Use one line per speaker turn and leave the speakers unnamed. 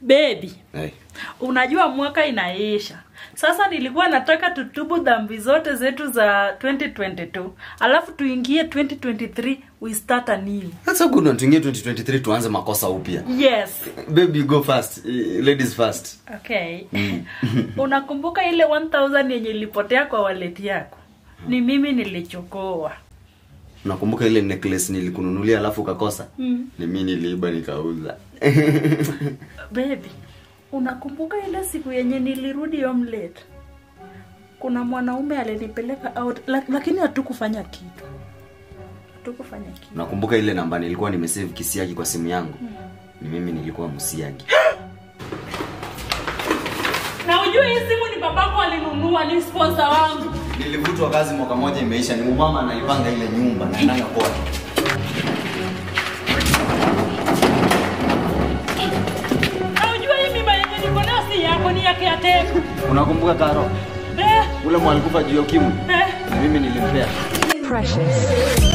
Baby.
Hey.
Unajua mwaka inaisha. Sasa nilikuwa nataka tutubu dhambi zote zetu za 2022. Alafu tuingie 2023, we start anew.
That's a good one. Tuingie 2023 tuanze makosa upya.
Yes.
Baby, go first. Ladies first.
Okay. Unakumbuka ile 1000 yenye ilipotea kwa wallet yako? Ni mimi nilichukua.
Unakumbuka ile necklace nilikununulia alafu ukakosa? Ni mimi niliiba nikauza.
Baby, unakumbuka ile siku yenye nilirudi home late? Kuna mwanaume alinipeleka out, lakini hatukufanya kitu.
Unakumbuka ile namba nilikuwa nimesave kisiagi kwa simu yangu? Ni mimi nilikuwa msiagi.
Na ujue hii simu ni babako alinunua, ni sponsor wangu.
Nilivutwa kazi mwaka moja imeisha, ni mama anaipanga ile nyumba na ndanga kwa.
Na ujue hii mimba yenye niko nayo si yako, ni yake ya teko.
Unakumbuka Karo? Ule mwalikufa juu ya ukimwi? Mimi nilimpea.
Precious.